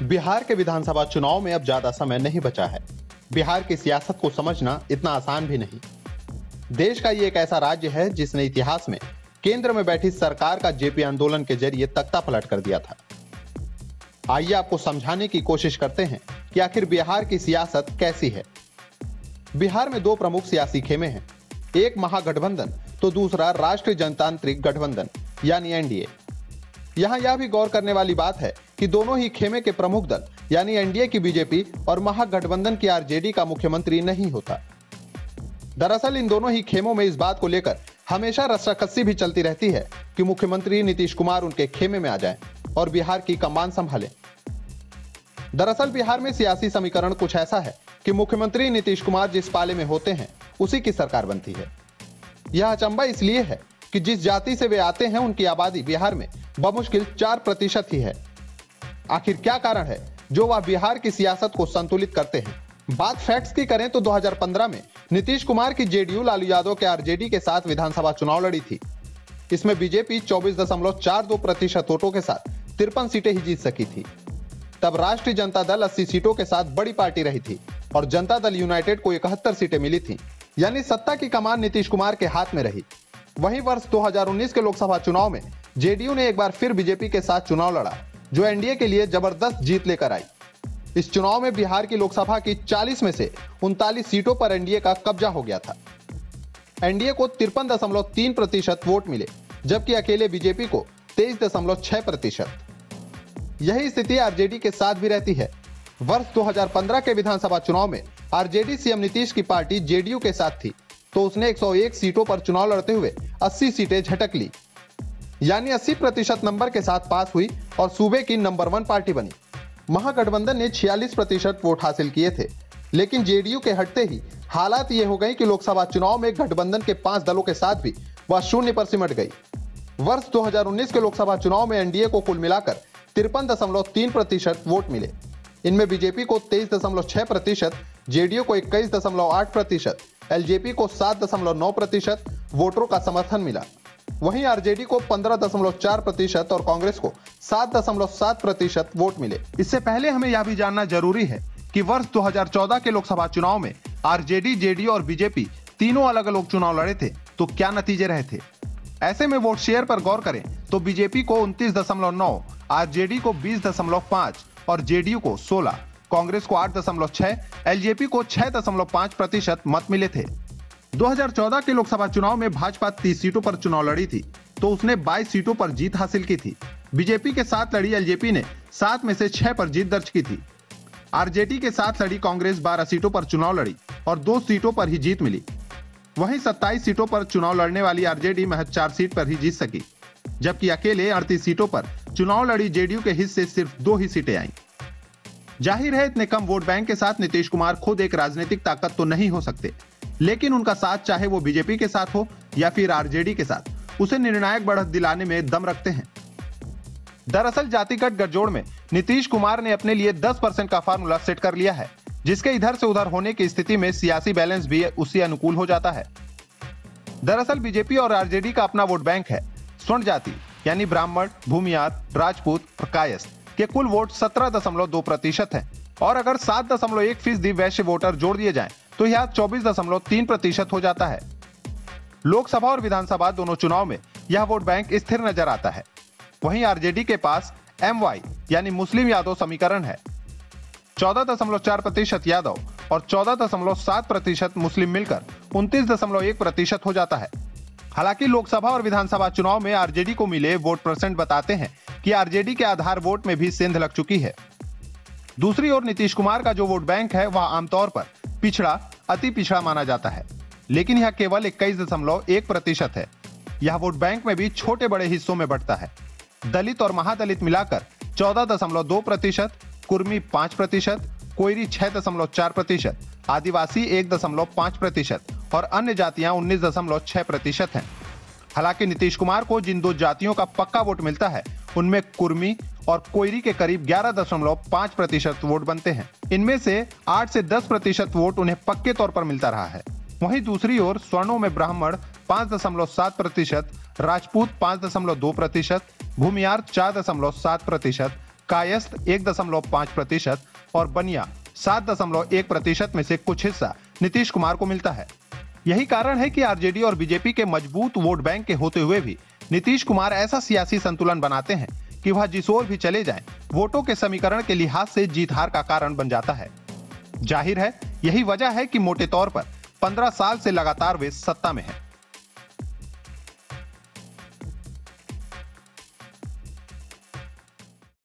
बिहार के विधानसभा चुनाव में अब ज्यादा समय नहीं बचा है। बिहार की सियासत को समझना इतना आसान भी नहीं। देश का ये एक ऐसा राज्य है जिसने इतिहास में केंद्र में बैठी सरकार का जेपी आंदोलन के जरिए तख्ता पलट कर दिया था। आइए आपको समझाने की कोशिश करते हैं कि आखिर बिहार की सियासत कैसी है। बिहार में दो प्रमुख सियासी खेमे हैं, एक महागठबंधन तो दूसरा राष्ट्रीय जनतांत्रिक गठबंधन यानी एनडीए। यहां यह भी गौर करने वाली बात है कि दोनों ही खेमे के प्रमुख दल यानी एनडीए की बीजेपी और महागठबंधन की आरजेडी का मुख्यमंत्री नहीं होता। दरअसल इन दोनों ही खेमों में इस बात को लेकर हमेशा रस्साकस्सी भी चलती रहती है कि मुख्यमंत्री नीतीश कुमार उनके खेमे में आ जाएं और बिहार की कमान संभालें। दरअसल बिहार में सियासी समीकरण कुछ ऐसा है कि मुख्यमंत्री नीतीश कुमार जिस पाले में होते हैं उसी की सरकार बनती है। यह अचंबा इसलिए है कि जिस जाति से वे आते हैं उनकी आबादी बिहार में बमुश्किल 4% ही है। आखिर क्या कारण है जो वह बिहार की सियासत को संतुलित करते हैं। बात फैक्ट्स की करें तो 2015 में नीतीश कुमार की जेडीयू लालू यादव के आरजेडी के साथ विधानसभा चुनाव लड़ी थी। इसमें बीजेपी 24.42% वोटों के साथ 53 सीटें ही जीत सकी थी। तब राष्ट्रीय जनता दल 80 सीटों के साथ बड़ी पार्टी रही थी और जनता दल यूनाइटेड को 71 सीटें मिली थी, यानी सत्ता की कमान नीतीश कुमार के हाथ में रही। वहीं वर्ष 2019 के लोकसभा चुनाव में जेडीयू ने एक बार फिर बीजेपी के साथ चुनाव लड़ा, जो एनडीए के लिए जबरदस्त जीत लेकर आई। इस चुनाव में बिहार की लोकसभा की 40 में से 39 सीटों पर एनडीए का कब्जा हो गया था। एनडीए को 53.3% वोट मिले, जबकि अकेले बीजेपी को 23.6%। यही स्थिति आरजेडी के साथ भी रहती है। वर्ष 2015 के विधानसभा चुनाव में आरजेडी सीएम नीतीश की पार्टी जेडीयू के साथ थी, तो उसने 101 सीटों पर चुनाव लड़ते हुए 80 सीटें झटक ली, यानी 80% नंबर के साथ पास हुई और सूबे की नंबर 1 पार्टी बनी। महागठबंधन ने 46% वोट हासिल किए थे, लेकिन जेडीयू के हटते ही हालात ये हो गई कि लोकसभा चुनाव में गठबंधन के 5 दलों के साथ भी वह शून्य पर सिमट गई। वर्ष 2019 के लोकसभा चुनाव में एनडीए को कुल मिलाकर 53.3% वोट मिले। इनमें बीजेपी को 23.6%, जेडीयू को 21.8%, एलजेपी को 7.9% वोटरों का समर्थन मिला। वहीं आरजेडी को 15.4% और कांग्रेस को 7.7% वोट मिले। इससे पहले हमें यह भी जानना जरूरी है कि वर्ष 2014 के लोकसभा चुनाव में आरजेडी, जेडीयू और बीजेपी तीनों अलग अलग चुनाव लड़े थे, तो क्या नतीजे रहे थे। ऐसे में वोट शेयर पर गौर करें तो बीजेपी को 29.9, आरजेडी को 20.5 और जेडीयू को 16, कांग्रेस को 8.6, एलजेपी को 6.5% मत मिले थे। 2014 के लोकसभा चुनाव में भाजपा 30 सीटों पर चुनाव लड़ी थी, तो उसने 22 सीटों पर जीत हासिल की थी। बीजेपी के साथ लड़ी एलजेपी ने 7 में से 6 पर जीत दर्ज की थी। आरजेडी के साथ लड़ी कांग्रेस 12 सीटों पर चुनाव लड़ी और 2 सीटों पर ही जीत मिली। वहीं 27 सीटों पर चुनाव लड़ने वाली आरजेडी महज 4 सीट पर ही जीत सकी, जबकि अकेले 38 सीटों पर चुनाव लड़ी जेडीयू के हिस्से सिर्फ 2 ही सीटें आईं। जाहिर है इतने कम वोट बैंक के साथ नीतीश कुमार खुद एक राजनीतिक ताकत तो नहीं हो सकते, लेकिन उनका साथ चाहे वो बीजेपी के साथ हो या फिर आरजेडी के साथ, उसे निर्णायक बढ़त दिलाने में दम रखते हैं। दरअसल जातिगत गठजोड़ में नीतीश कुमार ने अपने लिए 10% का फार्मूला सेट कर लिया है, जिसके इधर से उधर होने की स्थिति में सियासी बैलेंस भी उसी अनुकूल हो जाता है। दरअसल बीजेपी और आरजेडी का अपना वोट बैंक है। स्वर्ण जाति यानी ब्राह्मण, भूमियार, राजपूत और कायस्थ के कुल वोट 17.2% है, और अगर 7.1% वैश्य वोटर जोड़ दिए जाएं तो यह 24.3% हो जाता है। लोकसभा और विधानसभा दोनों चुनाव में यह वोट बैंक स्थिर नजर आता है। वहीं आरजेडी के पास MY यानी मुस्लिम यादव समीकरण है। 14.4% यादव और 14.7% मुस्लिम मिलकर 29.1% हो जाता है। हालांकि लोकसभा और विधानसभा चुनाव में आरजेडी को मिले वोट परसेंट बताते हैं कि आरजेडी के आधार वोट में भी सेंध लग चुकी है। दूसरी ओर नीतीश कुमार का जो वोट बैंक है वह आमतौर पर पिछड़ा, अति पिछड़ा माना जाता है, लेकिन यह केवल 21.1% है। यह वोट बैंक में भी छोटे बड़े हिस्सों में बढ़ता है। दलित और महादलित मिलाकर 14.2%, कुर्मी 5%, कोयरी 6.4%, आदिवासी 1.5% और अन्य जातियां 19.6% हैं। हालांकि नीतीश कुमार को जिन 2 जातियों का पक्का वोट मिलता है उनमें कुर्मी और कोयरी के करीब 11.5% वोट बनते हैं। इनमें से 8 से 10% वोट उन्हें पक्के तौर पर मिलता रहा है। वहीं दूसरी ओर स्वर्णों में ब्राह्मण 5.7%, राजपूत 5.2%, भूमियार 4.7%, कायस्थ 1.5% और बनिया 7.1% में से कुछ हिस्सा नीतीश कुमार को मिलता है। यही कारण है कि आरजेडी और बीजेपी के मजबूत वोट बैंक के होते हुए भी नीतीश कुमार ऐसा सियासी संतुलन बनाते हैं कि वह जिस ओर भी चले जाएं, वोटों के समीकरण के लिहाज से जीत हार का कारण बन जाता है। जाहिर है यही वजह है कि मोटे तौर पर 15 साल से लगातार वे सत्ता में हैं।